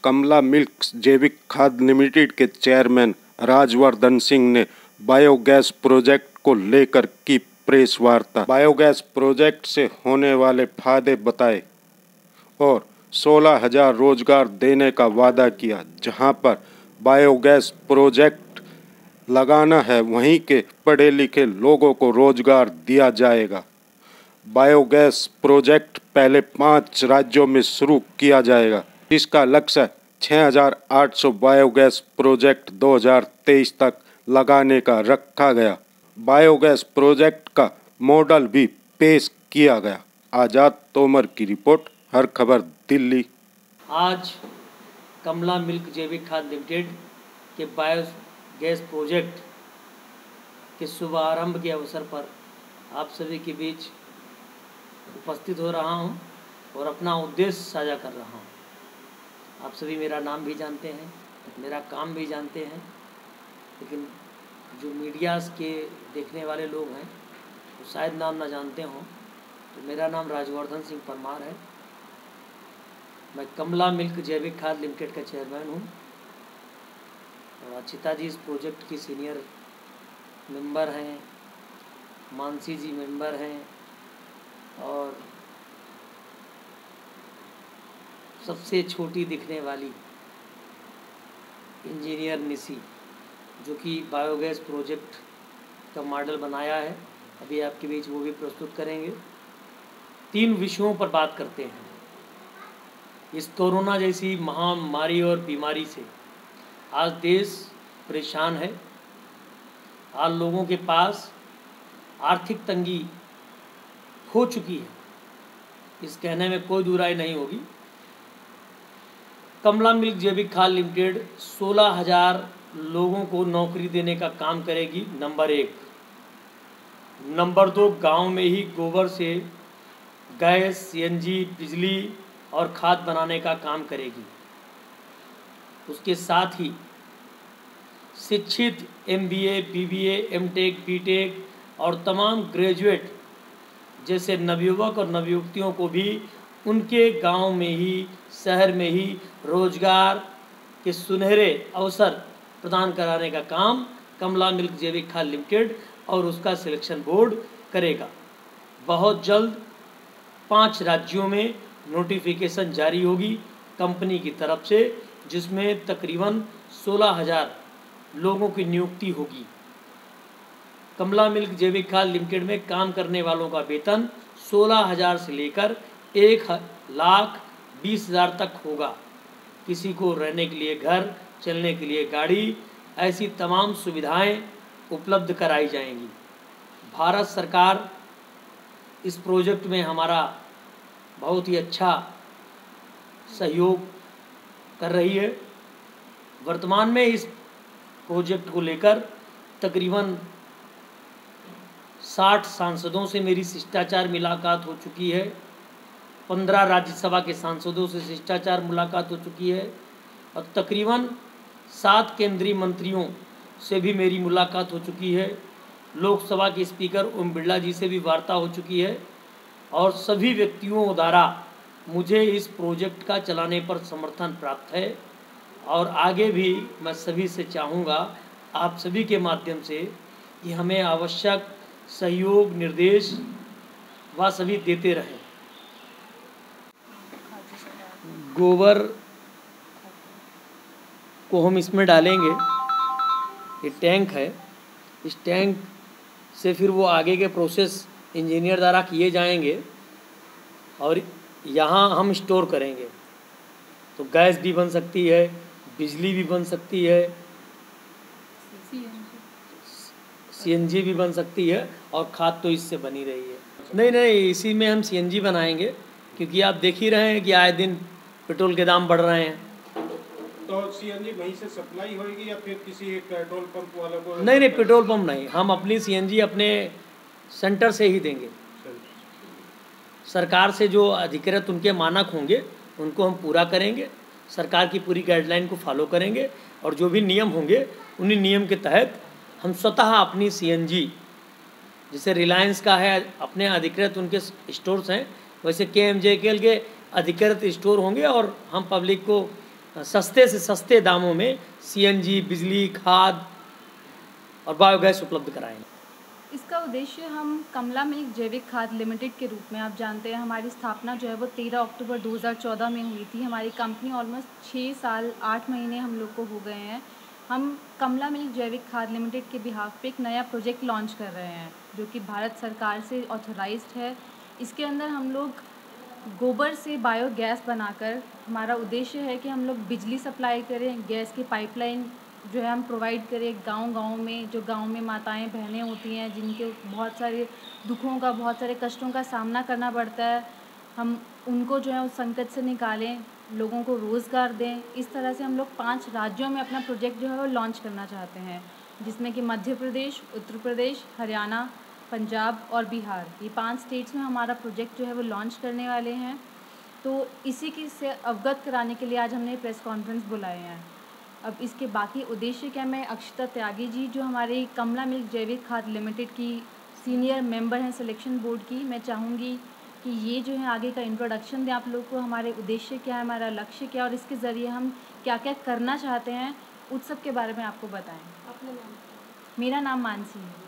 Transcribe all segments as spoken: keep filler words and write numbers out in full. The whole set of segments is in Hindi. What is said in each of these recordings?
कमला मिल्क जैविक खाद लिमिटेड के चेयरमैन राजवर्धन सिंह ने बायोगैस प्रोजेक्ट को लेकर की प्रेस वार्ता। बायोगैस प्रोजेक्ट से होने वाले फायदे बताए और सोलह हजार रोजगार देने का वादा किया। जहां पर बायोगैस प्रोजेक्ट लगाना है वहीं के पढ़े लिखे लोगों को रोजगार दिया जाएगा। बायोगैस प्रोजेक्ट पहले पाँच राज्यों में शुरू किया जाएगा, जिसका लक्ष्य छः हजार आठ सौ बायोगैस प्रोजेक्ट दो हजार तेईस तक लगाने का रखा गया। बायोगैस प्रोजेक्ट का मॉडल भी पेश किया गया। आज़ाद तोमर की रिपोर्ट, हर खबर दिल्ली। आज कमला मिल्क जैविक खाद लिमिटेड के बायोगैस प्रोजेक्ट के शुभारंभ के अवसर पर आप सभी के बीच उपस्थित हो रहा हूं और अपना उद्देश्य साझा कर रहा हूं। आप सभी मेरा नाम भी जानते हैं, मेरा काम भी जानते हैं, लेकिन जो मीडिया के देखने वाले लोग हैं वो शायद नाम ना जानते हों। तो मेरा नाम राजवर्धन सिंह परमार है। मैं कमला मिल्क जैविक खाद लिमिटेड का चेयरमैन हूँ और अचिता जी इस प्रोजेक्ट की सीनियर मेंबर हैं, मानसी जी मेंबर हैं और सबसे छोटी दिखने वाली इंजीनियर निसी, जो कि बायोगैस प्रोजेक्ट का मॉडल बनाया है, अभी आपके बीच वो भी प्रस्तुत करेंगे। तीन विषयों पर बात करते हैं। इस कोरोना जैसी महामारी और बीमारी से आज देश परेशान है। आज लोगों के पास आर्थिक तंगी हो चुकी है, इस कहने में कोई दुराई नहीं होगी। कमला मिल्क जैविक खाद लिमिटेड सोलह हजार लोगों को नौकरी देने का काम करेगी, नंबर एक। नंबर दो, गांव में ही गोबर से गैस, सीएनजी, बिजली और खाद बनाने का काम करेगी। उसके साथ ही शिक्षित एमबीए, बीबीए, एमटेक, बीटेक और तमाम ग्रेजुएट जैसे नवयुवक और नवयुवतियों को भी उनके गांव में ही, शहर में ही रोजगार के सुनहरे अवसर प्रदान कराने का काम कमला मिल्क जैविक खाद लिमिटेड और उसका सिलेक्शन बोर्ड करेगा। बहुत जल्द पांच राज्यों में नोटिफिकेशन जारी होगी कंपनी की तरफ से, जिसमें तकरीबन सोलह हजार लोगों की नियुक्ति होगी। कमला मिल्क जैविक खाद लिमिटेड में काम करने वालों का वेतन सोलह हजार से लेकर एक लाख बीस हजार तक होगा। किसी को रहने के लिए घर, चलने के लिए गाड़ी, ऐसी तमाम सुविधाएं उपलब्ध कराई जाएंगी। भारत सरकार इस प्रोजेक्ट में हमारा बहुत ही अच्छा सहयोग कर रही है। वर्तमान में इस प्रोजेक्ट को लेकर तकरीबन साठ सांसदों से मेरी शिष्टाचार मुलाकात हो चुकी है। पंद्रह राज्यसभा के सांसदों से शिष्टाचार मुलाकात हो चुकी है और तकरीबन सात केंद्रीय मंत्रियों से भी मेरी मुलाकात हो चुकी है। लोकसभा के स्पीकर ओम बिरला जी से भी वार्ता हो चुकी है और सभी व्यक्तियों द्वारा मुझे इस प्रोजेक्ट का चलाने पर समर्थन प्राप्त है और आगे भी मैं सभी से चाहूँगा, आप सभी के माध्यम से, कि हमें आवश्यक सहयोग, निर्देश व सभी देते रहें। गोबर को हम इसमें डालेंगे, ये टैंक है, इस टैंक से फिर वो आगे के प्रोसेस इंजीनियर द्वारा किए जाएंगे और यहाँ हम स्टोर करेंगे। तो गैस भी बन सकती है, बिजली भी बन सकती है, सीएनजी भी बन सकती है और खाद तो इससे बनी रही है। नहीं नहीं, इसी में हम सीएनजी बनाएंगे, क्योंकि आप देख ही रहे हैं कि आए दिन पेट्रोल के दाम बढ़ रहे हैं। तो सीएनजी वहीं से सप्लाई होगी या फिर किसी एक पेट्रोल पंप वालों को? नहीं नहीं, पेट्रोल पंप नहीं, हम अपनी सीएनजी अपने सेंटर से ही देंगे। सरकार से जो अधिकृत उनके मानक होंगे उनको हम पूरा करेंगे, सरकार की पूरी गाइडलाइन को फॉलो करेंगे और जो भी नियम होंगे उन्हीं नियम के तहत हम स्वतः अपनी सीएनजी, जैसे रिलायंस का है अपने अधिकृत उनके स्टोर्स हैं, वैसे के एम जे के एल के अधिकृत स्टोर होंगे और हम पब्लिक को सस्ते से सस्ते दामों में सीएनजी, बिजली, खाद और बायोगैस उपलब्ध कराएं। इसका उद्देश्य हम कमला मिल्क जैविक खाद लिमिटेड के रूप में, आप जानते हैं हमारी स्थापना जो है वो तेरह अक्टूबर दो हज़ार चौदह में हुई थी। हमारी कंपनी ऑलमोस्ट छः साल आठ महीने हम लोग को हो गए हैं। हम कमला मिल्क जैविक खाद लिमिटेड के बिहाफ पे एक नया प्रोजेक्ट लॉन्च कर रहे हैं जो कि भारत सरकार से ऑथराइज्ड है। इसके अंदर हम लोग गोबर से बायोगैस बनाकर, हमारा उद्देश्य है कि हम लोग बिजली सप्लाई करें, गैस की पाइपलाइन जो है हम प्रोवाइड करें गांव-गांव में, जो गांव में माताएं बहनें होती हैं जिनके बहुत सारे दुखों का, बहुत सारे कष्टों का सामना करना पड़ता है, हम उनको जो है उस संकट से निकालें, लोगों को रोज़गार दें। इस तरह से हम लोग पाँच राज्यों में अपना प्रोजेक्ट जो है वो लॉन्च करना चाहते हैं, जिसमें कि मध्य प्रदेश, उत्तर प्रदेश, हरियाणा, पंजाब और बिहार, ये पांच स्टेट्स में हमारा प्रोजेक्ट जो है वो लॉन्च करने वाले हैं। तो इसी की से अवगत कराने के लिए आज हमने प्रेस कॉन्फ्रेंस बुलाए हैं। अब इसके बाकी उद्देश्य क्या, मैं अक्षता त्यागी जी जो हमारे कमला मिल्क जैविक खाद लिमिटेड की सीनियर मेंबर हैं सिलेक्शन बोर्ड की, मैं चाहूँगी कि ये जो है आगे का इंट्रोडक्शन दें आप लोग को, हमारे उद्देश्य क्या है, हमारा लक्ष्य क्या है और इसके ज़रिए हम क्या क्या करना चाहते हैं, उस सब के बारे में आपको बताएँ। अपने नाम? मेरा नाम मानसी है।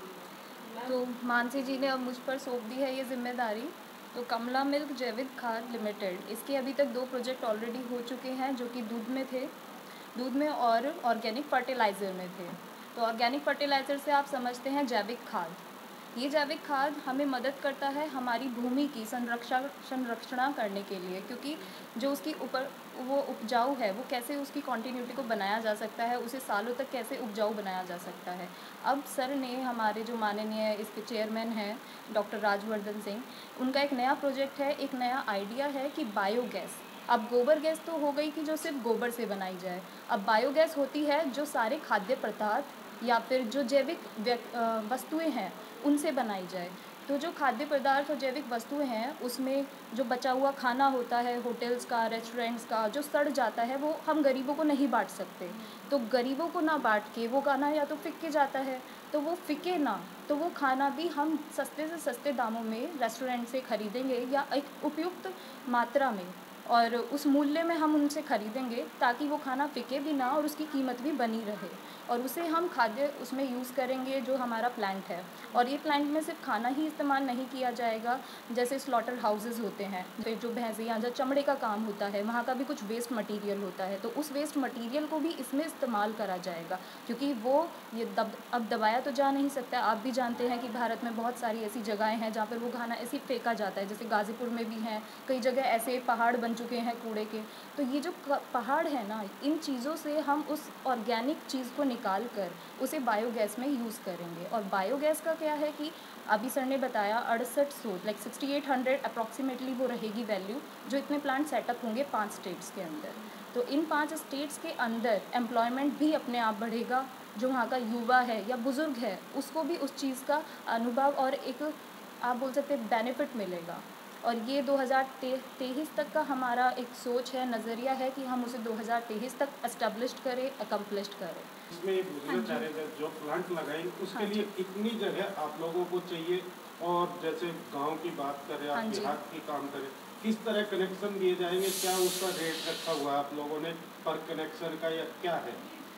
तो मानसी जी ने अब मुझ पर सौंप दी है ये जिम्मेदारी। तो कमला मिल्क जैविक खाद लिमिटेड, इसके अभी तक दो प्रोजेक्ट ऑलरेडी हो चुके हैं जो कि दूध में थे, दूध में और ऑर्गेनिक फर्टिलाइज़र में थे। तो ऑर्गेनिक फर्टिलाइज़र से आप समझते हैं जैविक खाद। ये जैविक खाद हमें मदद करता है हमारी भूमि की संरक्षा संरक्षणा करने के लिए, क्योंकि जो उसकी ऊपर वो उपजाऊ है वो कैसे उसकी कॉन्टीन्यूटी को बनाया जा सकता है, उसे सालों तक कैसे उपजाऊ बनाया जा सकता है। अब सर ने, हमारे जो माननीय इसके चेयरमैन हैं डॉक्टर राजवर्धन सिंह, उनका एक नया प्रोजेक्ट है, एक नया आइडिया है कि बायोगैस, अब गोबर गैस तो हो गई कि जो सिर्फ गोबर से बनाई जाए, अब बायोगैस होती है जो सारे खाद्य पदार्थ या फिर जो जैविक वस्तुएं हैं उनसे बनाई जाए। तो जो खाद्य पदार्थ और जैविक वस्तुएं हैं उसमें जो बचा हुआ खाना होता है होटल्स का, रेस्टोरेंट्स का, जो सड़ जाता है वो हम गरीबों को नहीं बांट सकते। तो गरीबों को ना बांट के वो खाना या तो फिक के जाता है, तो वो फिके ना, तो वो खाना भी हम सस्ते से सस्ते दामों में रेस्टोरेंट से ख़रीदेंगे या एक उपयुक्त मात्रा में और उस मूल्य में हम उनसे ख़रीदेंगे ताकि वो खाना फिके भी ना और उसकी कीमत भी बनी रहे, और उसे हम खाद्य उसमें यूज़ करेंगे जो हमारा प्लांट है। और ये प्लांट में सिर्फ खाना ही इस्तेमाल नहीं किया जाएगा, जैसे स्लॉटर हाउसेस होते हैं, फिर जो भैंसे यहाँ जो चमड़े का काम होता है वहाँ का भी कुछ वेस्ट मटेरियल होता है, तो उस वेस्ट मटेरियल को भी इसमें इस्तेमाल करा जाएगा, क्योंकि वो ये दब अब दबाया तो जा नहीं सकता। आप भी जानते हैं कि भारत में बहुत सारी ऐसी जगहें हैं जहाँ पर वो खाना ऐसे फेंका जाता है, जैसे गाज़ीपुर में भी हैं, कई जगह ऐसे पहाड़ बन चुके हैं कूड़े के। तो ये जो पहाड़ है ना, इन चीज़ों से हम उस ऑर्गेनिक चीज़ को निकाल कर उसे बायोगैस में यूज़ करेंगे। और बायोगैस का क्या है कि अभी सर ने बताया अड़सठ सौ like sixty eight hundred approximately वो रहेगी वैल्यू, जो इतने प्लांट सेटअप होंगे पांच स्टेट्स के अंदर। तो इन पांच स्टेट्स के अंदर एम्प्लॉयमेंट भी अपने आप बढ़ेगा, जो वहाँ का युवा है या बुज़ुर्ग है उसको भी उस चीज़ का अनुभव और एक आप बोल सकते हैं बेनिफिट मिलेगा। और ये दो हज़ार तेईस तक का हमारा एक सोच है, नज़रिया है कि हम उसे दो हज़ार तेईस तक एस्टेब्लिश्ड करें, अकम्प्लिश्ड करें। इसमें ये पूछना चाह रहे थे, जो प्लांट लगाएं उसके हाँ लिए कितनी जगह आप लोगों को चाहिए, और जैसे गांव की बात करें, हाँ आप जी। देहात की काम करें, किस तरह कनेक्शन दिए जाएंगे, क्या उसका रेट रखा हुआ है आप लोगों ने पर कनेक्शन का, या क्या है?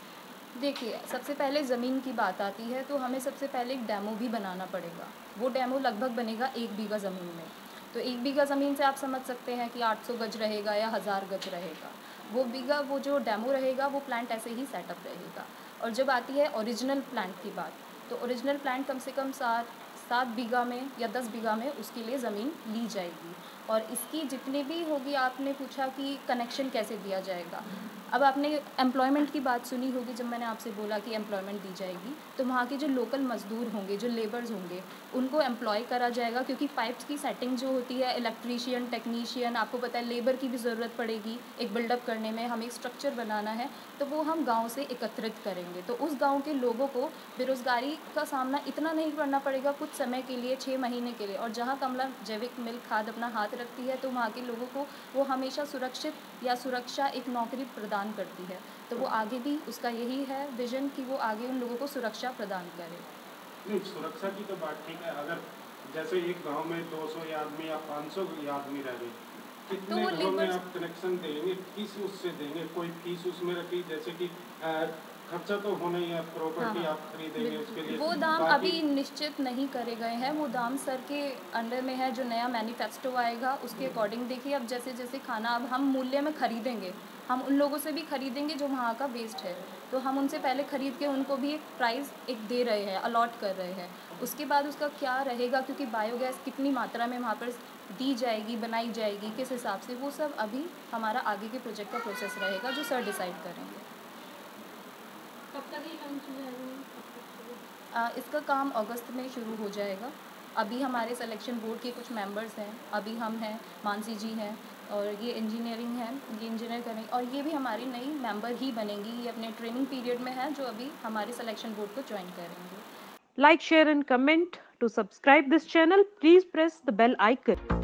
देखिए, सबसे पहले ज़मीन की बात आती है तो हमें सबसे पहले एक डेमो भी बनाना पड़ेगा। वो डेमो लगभग बनेगा एक बीघा ज़मीन में। तो एक बीघा ज़मीन से आप समझ सकते हैं कि आठ सौ गज रहेगा या हज़ार गज रहेगा। वो बीघा, वो जो डेमो रहेगा वो प्लांट ऐसे ही सेटअप रहेगा। और जब आती है ओरिजिनल प्लांट की बात, तो ओरिजिनल प्लांट कम से कम सात सात बीघा में या दस बीघा में उसके लिए ज़मीन ली जाएगी। और इसकी जितनी भी होगी, आपने पूछा कि कनेक्शन कैसे दिया जाएगा। अब आपने एम्प्लॉयमेंट की बात सुनी होगी, जब मैंने आपसे बोला कि एम्प्लॉयमेंट दी जाएगी, तो वहाँ के जो लोकल मज़दूर होंगे, जो लेबर्स होंगे, उनको एम्प्लॉय करा जाएगा, क्योंकि पाइप्स की सेटिंग जो होती है, इलेक्ट्रीशियन, टेक्नीशियन, आपको पता है लेबर की भी ज़रूरत पड़ेगी एक बिल्डअप करने में, हमें एक स्ट्रक्चर बनाना है, तो वो हम गाँव से एकत्रित करेंगे। तो उस गाँव के लोगों को बेरोज़गारी का सामना इतना नहीं करना पड़ेगा कुछ समय के लिए, छः महीने के लिए। और जहाँ कमला जैविक मिल्क खाद अपना हाथ रखती है तो वहाँ के लोगों को वो हमेशा सुरक्षित या सुरक्षा एक नौकरी प्रदान करती है। तो वो आगे भी उसका यही है विजन कि वो आगे उन लोगों को सुरक्षा प्रदान करे। नहीं, सुरक्षा की तो बात ठीक है, अगर जैसे एक गांव में दो सौ आदमी या पाँच सौ आदमी रह रहे, कितने वो घरों में लेबर्स आप कनेक्शन देंगे, किस उससे देंगे, कोई फीस उसमें रखी, जैसे कि अ, खर्चा तो होना ही है, प्रॉपर्टी हाँ, आप खरीदेंगे उसके लिए वो दाम बाकी अभी निश्चित नहीं करे गए हैं, वो दाम सर के अंडर में है। जो नया मैनिफेस्टो आएगा उसके अकॉर्डिंग देखिए, अब जैसे जैसे खाना अब हम मूल्य में खरीदेंगे, हम उन लोगों से भी खरीदेंगे जो वहाँ का वेस्ट है, तो हम उनसे पहले खरीद के उनको भी एक प्राइस एक दे रहे हैं, अलॉट कर रहे हैं। उसके बाद उसका क्या रहेगा, क्योंकि बायोगैस कितनी मात्रा में वहाँ पर दी जाएगी, बनाई जाएगी, किस हिसाब से, वो सब अभी हमारा आगे के प्रोजेक्ट का प्रोसेस रहेगा जो सर डिसाइड करेंगे। कब तक ये लॉन्च हो जाएगा? आ, इसका काम अगस्त में शुरू हो जाएगा। अभी हमारे सिलेक्शन बोर्ड के कुछ मेंबर्स हैं, अभी हम हैं, मानसी जी हैं, और ये इंजीनियरिंग है, ये इंजीनियर करेंगे, और ये भी हमारी नई मेंबर ही बनेंगी। ये अपने ट्रेनिंग पीरियड में है, जो अभी हमारे सिलेक्शन बोर्ड को ज्वाइन करेंगे। Like, share and comment. To subscribe this channel, please press the bell icon.